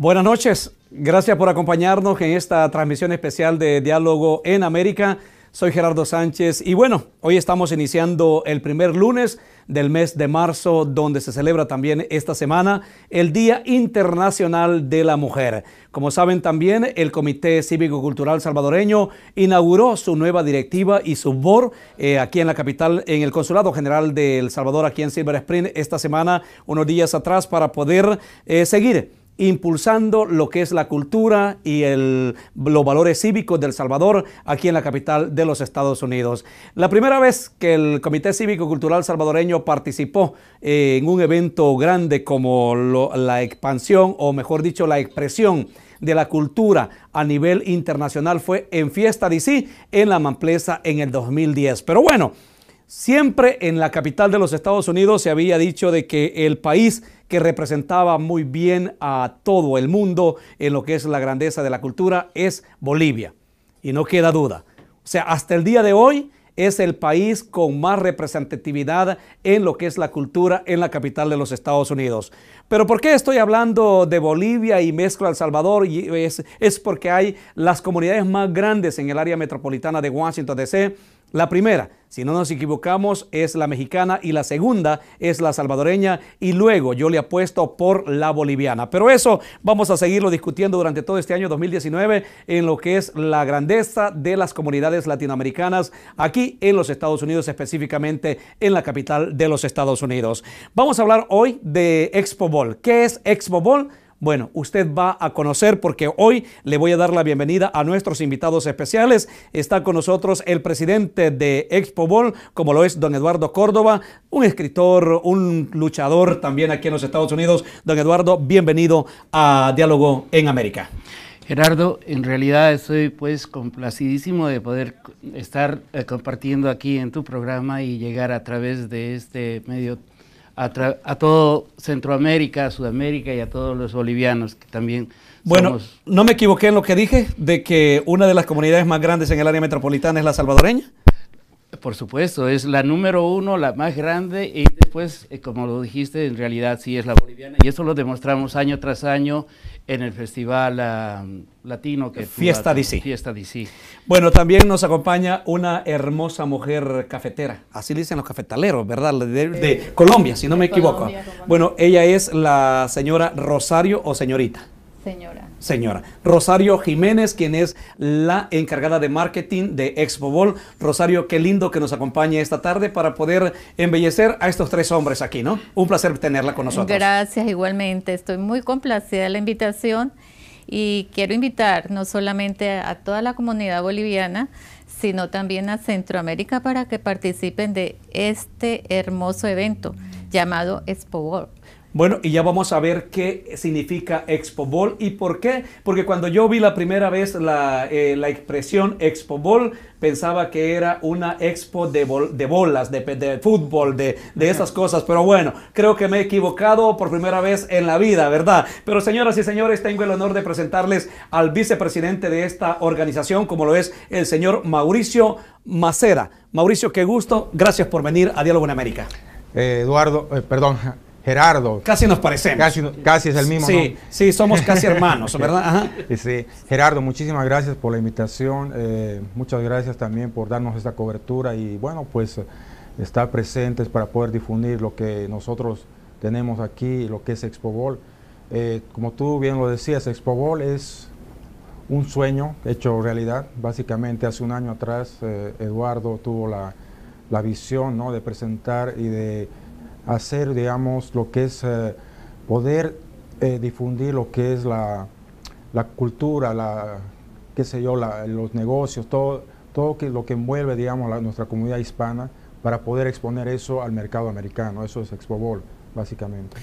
Buenas noches, gracias por acompañarnos en esta transmisión especial de Diálogo en América. Soy Gerardo Sánchez y bueno, hoy estamos iniciando el primer lunes del mes de marzo, donde se celebra también esta semana el Día Internacional de la Mujer. Como saben también, el Comité Cívico-Cultural Salvadoreño inauguró su nueva directiva y su board aquí en la capital, en el Consulado General de El Salvador, aquí en Silver Spring, esta semana, unos días atrás, para poder seguir impulsando lo que es la cultura y los valores cívicos de El Salvador aquí en la capital de los Estados Unidos. La primera vez que el Comité Cívico Cultural Salvadoreño participó en un evento grande como la expansión, o mejor dicho, la expresión de la cultura a nivel internacional fue en Fiesta DC en La Mamplesa en el 2010. Pero bueno, siempre en la capital de los Estados Unidos se había dicho de que el país que representaba muy bien a todo el mundo en lo que es la grandeza de la cultura es Bolivia. Y no queda duda. O sea, hasta el día de hoy es el país con más representatividad en lo que es la cultura en la capital de los Estados Unidos. Pero ¿por qué estoy hablando de Bolivia y mezclo a El Salvador? Y es porque hay las comunidades más grandes en el área metropolitana de Washington, D.C. La primera, si no nos equivocamos, es la mexicana y la segunda es la salvadoreña y luego yo le apuesto por la boliviana. Pero eso vamos a seguirlo discutiendo durante todo este año 2019 en lo que es la grandeza de las comunidades latinoamericanas aquí en los Estados Unidos, específicamente en la capital de los Estados Unidos. Vamos a hablar hoy de Expo Bowl. ¿Qué es Expo Bowl? Bueno, usted va a conocer porque hoy le voy a dar la bienvenida a nuestros invitados especiales. Está con nosotros el presidente de Expo Bowl, como lo es don Eduardo Córdoba, un escritor, un luchador también aquí en los Estados Unidos. Don Eduardo, bienvenido a Diálogo en América. Gerardo, en realidad estoy pues complacidísimo de poder estar compartiendo aquí en tu programa y llegar a través de este medio a todo Centroamérica, Sudamérica y a todos los bolivianos que también Bueno, no me equivoqué en lo que dije de que una de las comunidades más grandes en el área metropolitana es la salvadoreña. Por supuesto, es la número uno, la más grande, y después, como lo dijiste, en realidad sí es la boliviana, y eso lo demostramos año tras año en el festival latino que Fiesta DC. Fiesta DC. Bueno, también nos acompaña una hermosa mujer cafetera, así le dicen los cafetaleros, ¿verdad? De Colombia, si no me equivoco. Colombia. Bueno, ella es la señora Rosario o señorita. Señora Rosario Jiménez, quien es la encargada de marketing de Expo Bowl. Rosario, qué lindo que nos acompañe esta tarde para poder embellecer a estos tres hombres aquí, ¿no? Un placer tenerla con nosotros. Gracias, igualmente. Estoy muy complacida de la invitación y quiero invitar no solamente a toda la comunidad boliviana, sino también a Centroamérica para que participen de este hermoso evento llamado Expo Bowl. Bueno, y ya vamos a ver qué significa Expo Bowl y por qué. Porque cuando yo vi la primera vez la expresión Expo Bowl, pensaba que era una expo de bolas, de fútbol, de esas cosas. Pero bueno, creo que me he equivocado por primera vez en la vida, ¿verdad? Pero señoras y señores, tengo el honor de presentarles al vicepresidente de esta organización, como lo es el señor Mauricio Macera. Mauricio, qué gusto. Gracias por venir a Diálogo en América. Gerardo. Casi nos parecemos. Casi es el mismo, sí, ¿no? Sí, somos casi hermanos, ¿verdad? Ajá. Sí. Gerardo, muchísimas gracias por la invitación. Muchas gracias también por darnos esta cobertura y bueno, pues estar presentes para poder difundir lo que nosotros tenemos aquí, lo que es Expo Bowl. Como tú bien lo decías, Expo Bowl es un sueño hecho realidad. Básicamente hace un año atrás Eduardo tuvo la visión, ¿no?, de presentar y de hacer, digamos, lo que es poder difundir lo que es la cultura, qué sé yo, los negocios, todo lo que envuelve, digamos, nuestra comunidad hispana para poder exponer eso al mercado americano. Eso es Expo Bowl, básicamente.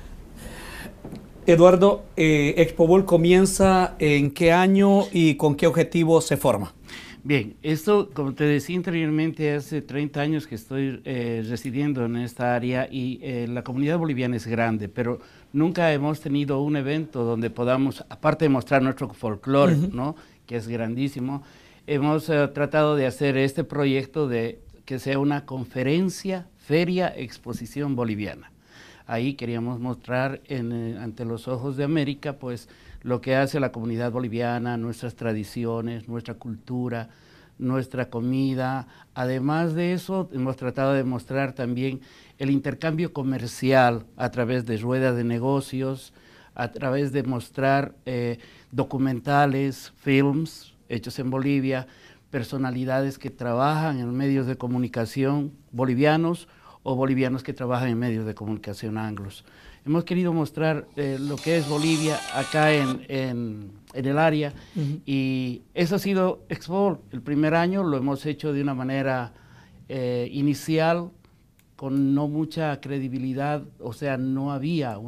Eduardo, Expo Bowl comienza ¿en qué año y con qué objetivo se forma? Bien, esto, como te decía anteriormente, hace 30 años que estoy residiendo en esta área y la comunidad boliviana es grande, pero nunca hemos tenido un evento donde podamos, aparte de mostrar nuestro folclore, ¿no?, que es grandísimo, hemos tratado de hacer este proyecto de que sea una conferencia, feria, exposición boliviana. Ahí queríamos mostrar ante los ojos de América, pues, lo que hace la comunidad boliviana, nuestras tradiciones, nuestra cultura, nuestra comida. Además de eso, hemos tratado de mostrar también el intercambio comercial a través de ruedas de negocios, a través de mostrar documentales, films hechos en Bolivia, personalidades que trabajan en medios de comunicación bolivianos o bolivianos que trabajan en medios de comunicación anglos. Hemos querido mostrar lo que es Bolivia acá en el área, y eso ha sido Expobol. El primer año lo hemos hecho de una manera inicial, con no mucha credibilidad, o sea, no había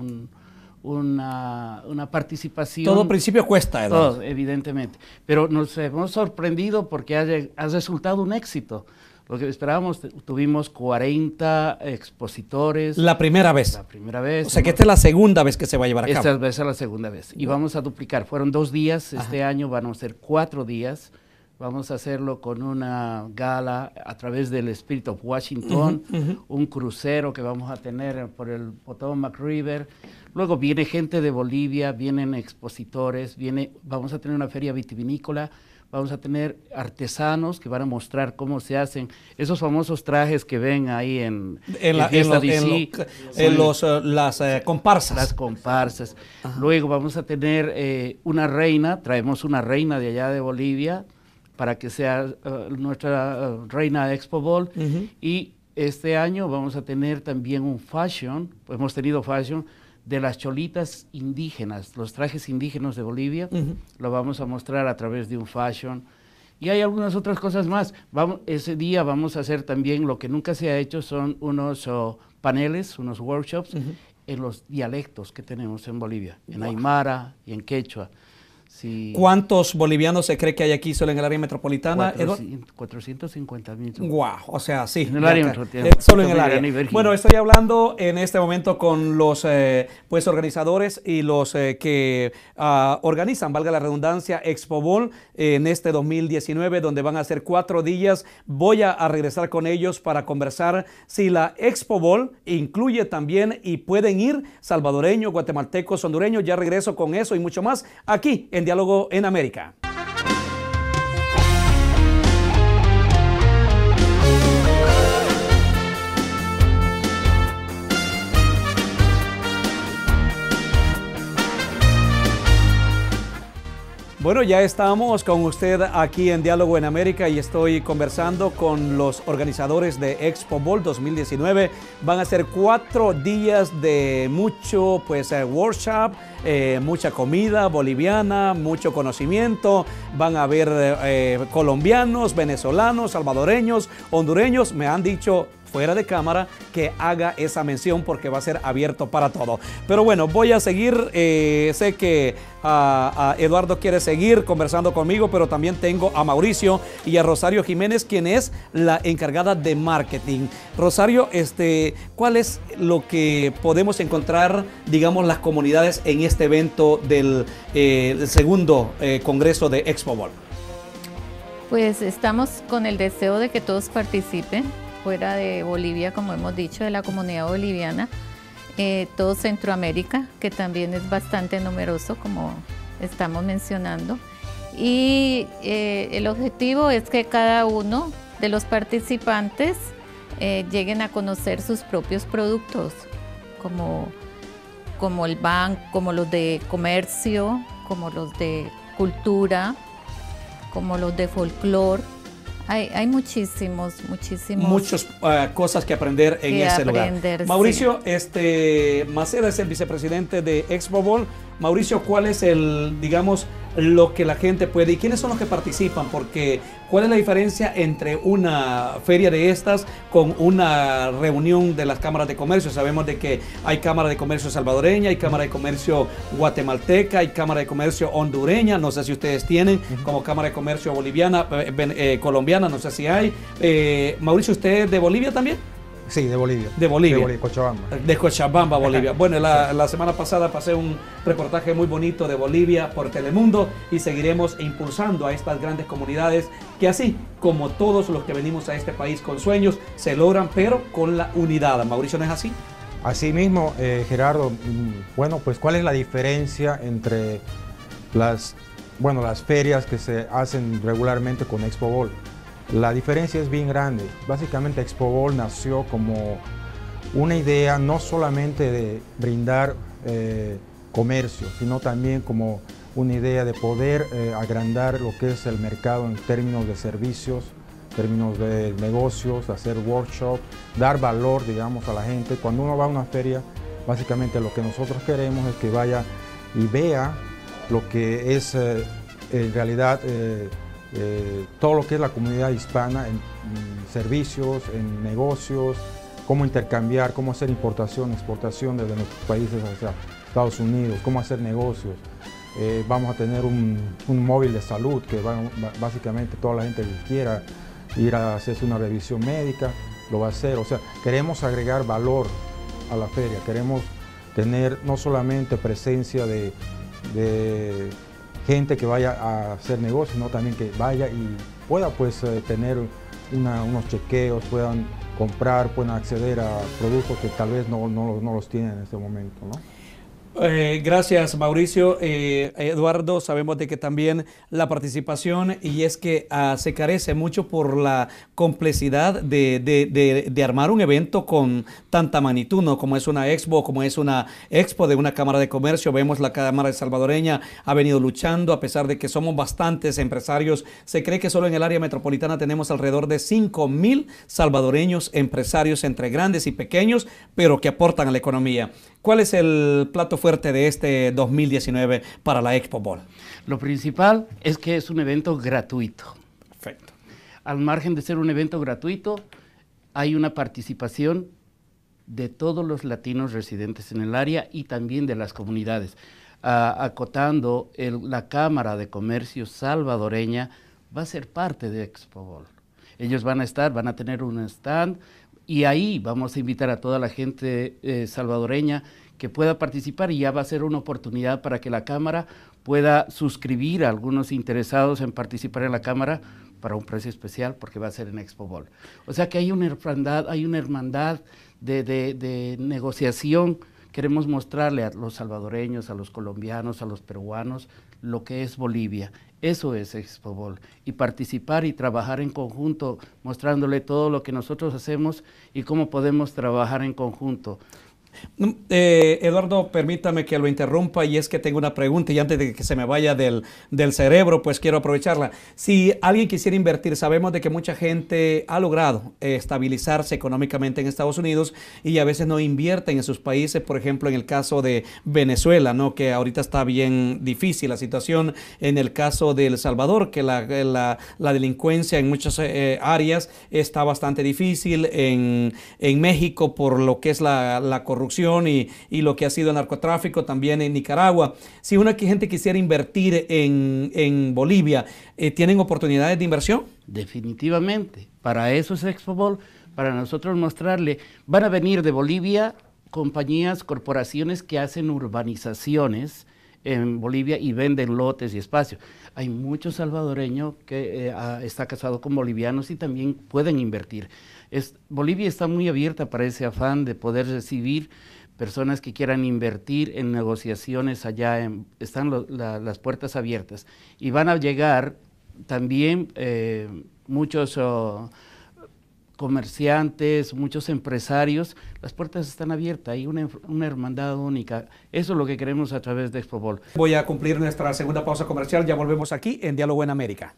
una participación. Todo principio cuesta, Eduardo. Todo, evidentemente. Pero nos hemos sorprendido porque ha resultado un éxito. Lo que esperábamos, tuvimos 40 expositores. La primera vez. La primera vez. O sea que esta es la segunda vez que se va a llevar a cabo. Esta vez es la segunda vez. Y vamos a duplicar. Fueron 2 días, este año van a ser 4 días. Vamos a hacerlo con una gala a través del Spirit of Washington, un crucero que vamos a tener por el Potomac River. Luego viene gente de Bolivia, vienen expositores, vamos a tener una feria vitivinícola, vamos a tener artesanos que van a mostrar cómo se hacen esos famosos trajes que ven ahí en las comparsas. Las comparsas. Luego vamos a tener una reina, traemos una reina de allá de Bolivia, para que sea nuestra reina de Expobol. Y este año vamos a tener también un fashion, hemos tenido fashion de las cholitas indígenas, los trajes indígenas de Bolivia, lo vamos a mostrar a través de un fashion. Y hay algunas otras cosas más. Ese día vamos a hacer también lo que nunca se ha hecho, son unos paneles, unos workshops en los dialectos que tenemos en Bolivia, en Aymara y en Quechua. Sí. ¿Cuántos bolivianos se cree que hay aquí solo en el área metropolitana? 450,000. Wow, o sea, sí. En el área metropolitana. Solo en el área. Bueno, estoy hablando en este momento con los pues organizadores y los que organizan, valga la redundancia, Expobol en este 2019, donde van a ser 4 días. Voy a regresar con ellos para conversar si la Expobol incluye también y pueden ir salvadoreños, guatemaltecos, hondureños. Ya regreso con eso y mucho más aquí en Diálogo en América. Bueno, ya estamos con usted aquí en Diálogo en América y estoy conversando con los organizadores de Expobol 2019. Van a ser 4 días de mucho workshop, mucha comida boliviana, mucho conocimiento. Van a haber colombianos, venezolanos, salvadoreños, hondureños. Me han dicho fuera de cámara que haga esa mención porque va a ser abierto para todo. Pero bueno, voy a seguir. Sé que Eduardo quiere seguir conversando conmigo, pero también tengo a Mauricio y a Rosario Jiménez, quien es la encargada de marketing. Rosario, ¿cuál es lo que podemos encontrar, digamos, las comunidades en este evento del segundo congreso de Expobol? Pues estamos con el deseo de que todos participen, fuera de Bolivia, como hemos dicho, de la comunidad boliviana, todo Centroamérica, que también es bastante numeroso, como estamos mencionando. Y el objetivo es que cada uno de los participantes lleguen a conocer sus propios productos, como el banco, como los de comercio, como los de cultura, como los de folclore. Hay muchísimas cosas que aprender en ese lugar. Mauricio, Maceda es el vicepresidente de Expobol. Mauricio, ¿cuál es lo que la gente puede y quiénes son los que participan? Porque ¿cuál es la diferencia entre una feria de estas con una reunión de las cámaras de comercio? Sabemos de que hay cámara de comercio salvadoreña, hay cámara de comercio guatemalteca, hay cámara de comercio hondureña, no sé si ustedes tienen, como cámara de comercio boliviana, colombiana, no sé si hay. Mauricio, ¿usted es de Bolivia también? Sí, de Bolivia. De Bolivia. De Bolivia, Cochabamba. De Cochabamba, Bolivia. Bueno, la semana pasada pasé un reportaje muy bonito de Bolivia por Telemundo y seguiremos impulsando a estas grandes comunidades que así como todos los que venimos a este país con sueños, se logran, pero con la unidad. Mauricio, ¿no es así? Así mismo, Gerardo. Bueno, pues ¿cuál es la diferencia entre las ferias que se hacen regularmente con ExpoBOL. La diferencia es bien grande. Básicamente ExpoBOL nació como una idea no solamente de brindar comercio, sino también como una idea de poder agrandar lo que es el mercado en términos de servicios, términos de negocios, hacer workshops, dar valor, digamos, a la gente. Cuando uno va a una feria, básicamente lo que nosotros queremos es que vaya y vea lo que es en realidad todo lo que es la comunidad hispana en servicios, en negocios, cómo intercambiar, cómo hacer importación, exportación desde nuestros países hacia Estados Unidos, cómo hacer negocios. Vamos a tener un móvil de salud que básicamente toda la gente que quiera ir a hacerse una revisión médica lo va a hacer. O sea, queremos agregar valor a la feria, queremos tener no solamente presencia de gente que vaya a hacer negocios, sino también que vaya y pueda pues tener unos chequeos, puedan comprar, puedan acceder a productos que tal vez no los tienen en este momento, ¿no? Gracias, Mauricio. Eduardo, sabemos de que también la participación, y es que se carece mucho por la complejidad de armar un evento con tanta magnitud, ¿no? Como es una expo, como es una expo de una cámara de comercio. Vemos la cámara salvadoreña ha venido luchando, a pesar de que somos bastantes empresarios. Se cree que solo en el área metropolitana tenemos alrededor de 5,000 salvadoreños empresarios entre grandes y pequeños, pero que aportan a la economía. ¿Cuál es el plato fuerte de este 2019 para la ExpoBOL? Lo principal es que es un evento gratuito. Perfecto. Al margen de ser un evento gratuito, hay una participación de todos los latinos residentes en el área y también de las comunidades. Acotando, la Cámara de Comercio salvadoreña va a ser parte de ExpoBOL. Ellos van a tener un stand, y ahí vamos a invitar a toda la gente salvadoreña que pueda participar, y ya va a ser una oportunidad para que la Cámara pueda suscribir a algunos interesados en participar en la Cámara para un precio especial, porque va a ser en ExpoBOL. O sea que hay una hermandad de negociación. Queremos mostrarle a los salvadoreños, a los colombianos, a los peruanos, lo que es Bolivia. Eso es ExpoBOL, y participar y trabajar en conjunto, mostrándole todo lo que nosotros hacemos y cómo podemos trabajar en conjunto. Eduardo, permítame que lo interrumpa, y es que tengo una pregunta, y antes de que se me vaya del cerebro, pues quiero aprovecharla. Si alguien quisiera invertir, sabemos de que mucha gente ha logrado estabilizarse económicamente en Estados Unidos y a veces no invierten en sus países. Por ejemplo, en el caso de Venezuela, ¿no?, que ahorita está bien difícil la situación. En el caso de El Salvador, que la delincuencia en muchas áreas está bastante difícil. En México, por lo que es la corrupción y lo que ha sido el narcotráfico, también en Nicaragua. Si una gente quisiera invertir en Bolivia, ¿tienen oportunidades de inversión? Definitivamente. Para eso es ExpoBOL, para nosotros mostrarle. Van a venir de Bolivia compañías, corporaciones que hacen urbanizaciones en Bolivia y venden lotes y espacios. Hay muchos salvadoreños que está casado con bolivianos y también pueden invertir. Bolivia está muy abierta para ese afán de poder recibir personas que quieran invertir en negociaciones allá. Están las puertas abiertas, y van a llegar también muchos comerciantes, muchos empresarios. Las puertas están abiertas, hay una hermandad única. Eso es lo que queremos a través de ExpoBOL. Voy a cumplir nuestra segunda pausa comercial. Ya volvemos aquí en Diálogo en América.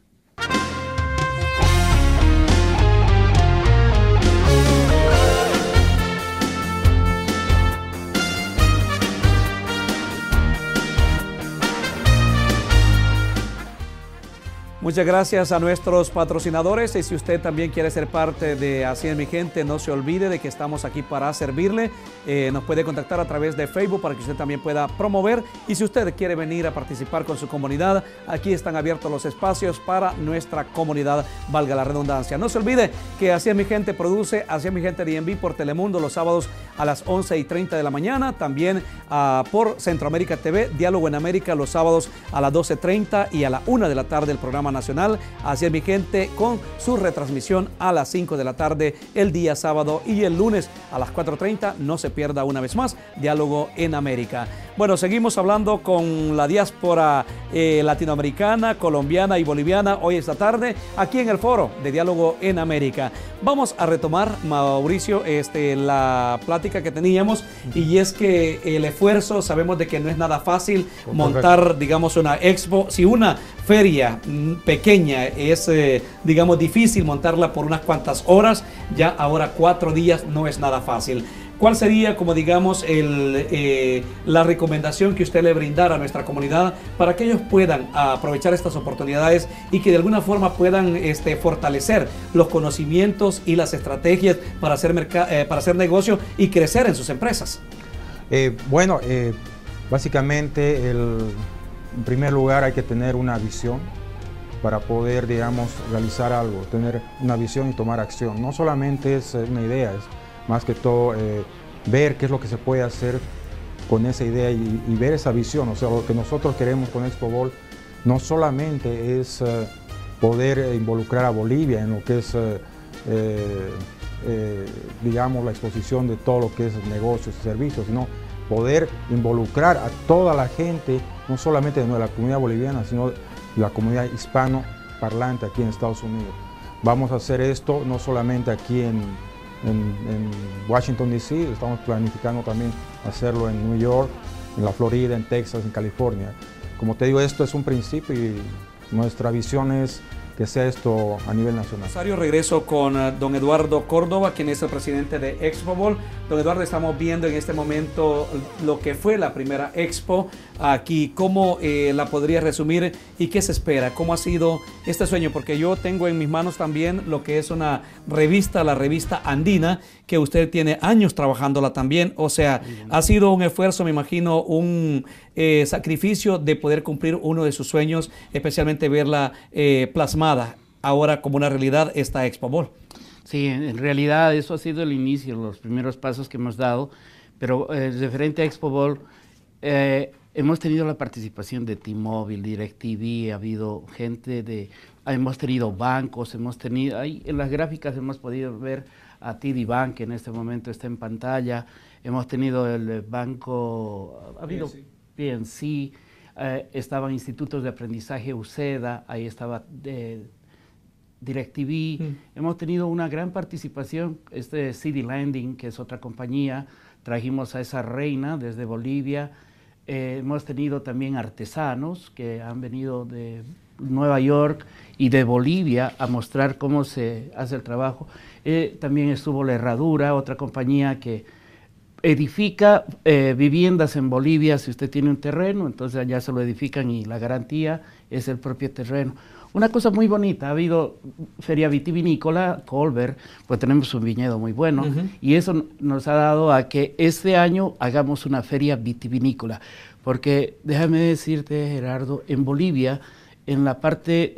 Muchas gracias a nuestros patrocinadores, y si usted también quiere ser parte de Así es mi gente, no se olvide de que estamos aquí para servirle. Nos puede contactar a través de Facebook para que usted también pueda promover, y si usted quiere venir a participar con su comunidad, aquí están abiertos los espacios para nuestra comunidad, valga la redundancia. No se olvide que Así es mi gente produce Así es mi gente DMV por Telemundo los sábados a las 11:30 de la mañana, también por Centroamérica TV, Diálogo en América los sábados a las 12:30 y a la 1 de la tarde el programa nacional nacional. Así es, mi gente, con su retransmisión a las 5 de la tarde el día sábado y el lunes a las 4:30. No se pierda una vez más Diálogo en América. Bueno, seguimos hablando con la diáspora latinoamericana, colombiana y boliviana hoy esta tarde aquí en el foro de Diálogo en América. Vamos a retomar, Mauricio, la plática que teníamos, y es que el esfuerzo, sabemos de que no es nada fácil montar, digamos, una expo. Si una feria pequeña es, digamos, difícil montarla por unas cuantas horas, ya ahora 4 días no es nada fácil. ¿Cuál sería, como digamos, la recomendación que usted le brindara a nuestra comunidad para que ellos puedan aprovechar estas oportunidades y que de alguna forma puedan fortalecer los conocimientos y las estrategias para hacer negocio y crecer en sus empresas? Básicamente, en primer lugar hay que tener una visión para poder, digamos, realizar algo, tener una visión y tomar acción. No solamente es una idea, es más que todo ver qué es lo que se puede hacer con esa idea y ver esa visión. O sea, lo que nosotros queremos con ExpoBol no solamente es poder involucrar a Bolivia en lo que es, digamos, la exposición de todo lo que es negocios y servicios, sino poder involucrar a toda la gente, no solamente de la comunidad boliviana, sino de la comunidad hispano parlante aquí en Estados Unidos. Vamos a hacer esto no solamente aquí en Washington, D.C., estamos planificando también hacerlo en New York, en la Florida, en Texas, en California. Como te digo, esto es un principio y nuestra visión es que sea esto a nivel nacional. Rosario, regreso con don Eduardo Córdoba, quien es el presidente de ExpoBol. Don Eduardo, estamos viendo en este momento lo que fue la primera expo aquí. ¿Cómo la podría resumir y qué se espera? ¿Cómo ha sido este sueño? Porque yo tengo en mis manos también lo que es una revista, la revista Andina, que usted tiene años trabajándola también. O sea, ha sido un esfuerzo, me imagino, un sacrificio de poder cumplir uno de sus sueños, especialmente verla plasmada ahora como una realidad esta ExpoBol. Sí, en realidad eso ha sido el inicio, los primeros pasos que hemos dado, pero referente a ExpoBol, hemos tenido la participación de T-Mobile, DirecTV, ha habido gente hemos tenido bancos, ahí en las gráficas hemos podido ver a TD Bank, que en este momento está en pantalla, hemos tenido el banco, ha habido PNC, estaban institutos de aprendizaje UCEDA, ahí estaba DirecTV, hemos tenido una gran participación, CD Landing, que es otra compañía, trajimos a esa reina desde Bolivia, hemos tenido también artesanos que han venido de Nueva York y de Bolivia a mostrar cómo se hace el trabajo. También estuvo La Herradura, otra compañía que edifica viviendas en Bolivia. Si usted tiene un terreno, entonces allá se lo edifican y la garantía es el propio terreno. Una cosa muy bonita, ha habido feria vitivinícola, Colbert, pues tenemos un viñedo muy bueno, y eso nos ha dado a que este año hagamos una feria vitivinícola, porque déjame decirte, Gerardo, en Bolivia, en la parte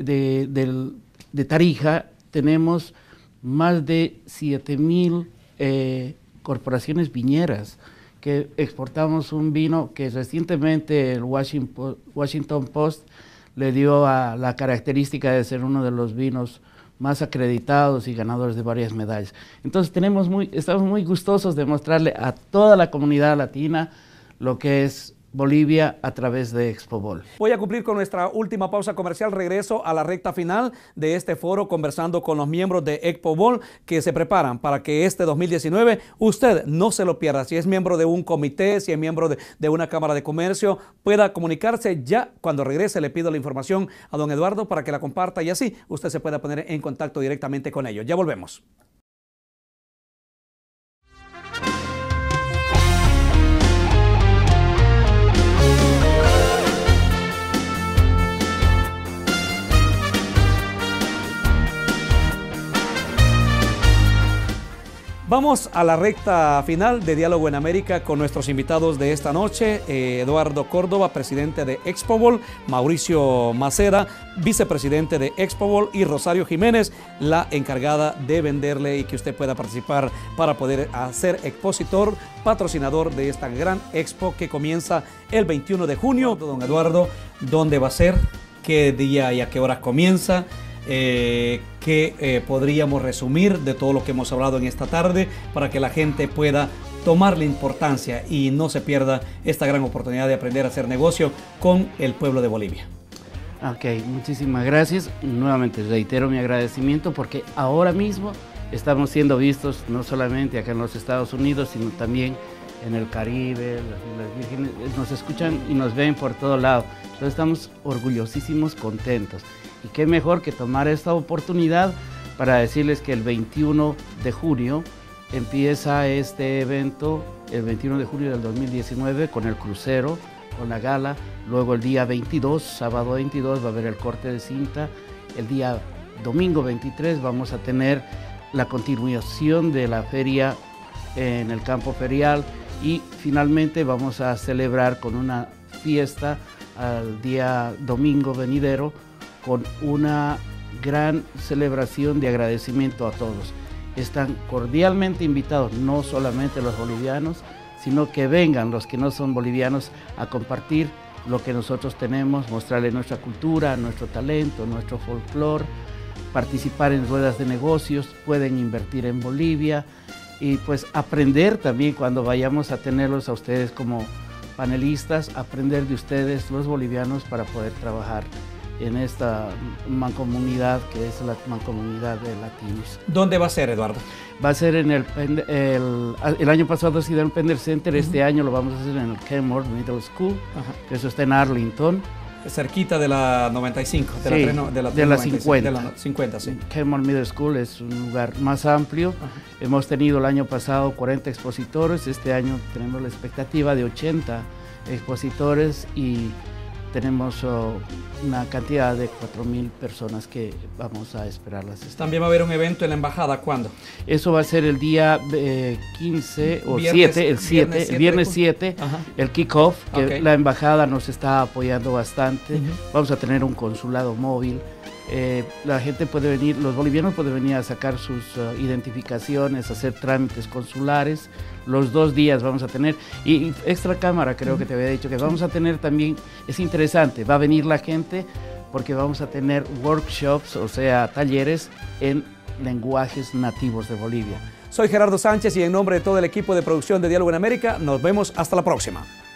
de Tarija, tenemos más de 7,000 corporaciones viñeras, que exportamos un vino que recientemente el Washington Post le dio a la característica de ser uno de los vinos más acreditados y ganadores de varias medallas. Entonces estamos muy gustosos de mostrarle a toda la comunidad latina lo que es Bolivia a través de ExpoBol. Voy a cumplir con nuestra última pausa comercial. Regreso a la recta final de este foro conversando con los miembros de ExpoBol que se preparan para que este 2019 usted no se lo pierda. Si es miembro de un comité, si es miembro de una cámara de comercio, pueda comunicarse ya. Cuando regrese le pido la información a don Eduardo para que la comparta y así usted se pueda poner en contacto directamente con ellos. Ya volvemos. Vamos a la recta final de Diálogo en América con nuestros invitados de esta noche, Eduardo Córdoba, presidente de ExpoBol, Mauricio Maceda, vicepresidente de ExpoBol, y Rosario Jiménez, la encargada de venderle y que usted pueda participar para poder ser expositor, patrocinador de esta gran expo que comienza el 21 de junio. Don Eduardo, ¿dónde va a ser? qué día y a qué horas comienza, qué podríamos resumir de todo lo que hemos hablado en esta tarde para que la gente pueda tomar la importancia y no se pierda esta gran oportunidad de aprender a hacer negocio con el pueblo de Bolivia. Ok, muchísimas gracias. Nuevamente reitero mi agradecimiento porque ahora mismo estamos siendo vistos no solamente acá en los Estados Unidos, sino también en el Caribe, las Vírgenes, nos escuchan y nos ven por todo lado. Entonces estamos orgullosísimos, contentos. Y qué mejor que tomar esta oportunidad para decirles que el 21 de junio empieza este evento, el 21 de junio del 2019, con el crucero, con la gala. Luego el día 22, sábado 22, va a haber el corte de cinta. El día domingo 23 vamos a tener la continuación de la feria en el campo ferial y finalmente vamos a celebrar con una fiesta al día domingo venidero con una gran celebración de agradecimiento a todos. Están cordialmente invitados no solamente los bolivianos, sino que vengan los que no son bolivianos a compartir lo que nosotros tenemos, mostrarles nuestra cultura, nuestro talento, nuestro folclore, participar en ruedas de negocios, pueden invertir en Bolivia y pues aprender también cuando vayamos a tenerlos a ustedes como panelistas, aprender de ustedes los bolivianos para poder trabajar en esta mancomunidad que es la mancomunidad de latinos. ¿Dónde va a ser, Eduardo? Va a ser en el año pasado ha sido en el Pender Center, este año lo vamos a hacer en el Kenmore Middle School, que eso está en Arlington. Cerquita de la 95, de la 50. De la 50, sí. Kenmore Middle School es un lugar más amplio. Hemos tenido el año pasado 40 expositores, este año tenemos la expectativa de 80 expositores y tenemos una cantidad de 4,000 personas que vamos a esperarlas. También va a haber un evento en la embajada, ¿cuándo? Eso va a ser el día 15 o viernes 7, el kick-off, que la embajada nos está apoyando bastante. Vamos a tener un consulado móvil. La gente puede venir, los bolivianos pueden venir a sacar sus identificaciones, hacer trámites consulares. Los 2 días vamos a tener, y extra cámara creo que te había dicho que vamos a tener también, es interesante, va a venir la gente porque vamos a tener workshops, o sea, talleres en lenguajes nativos de Bolivia. Soy Gerardo Sánchez y en nombre de todo el equipo de producción de Diálogo en América, nos vemos hasta la próxima.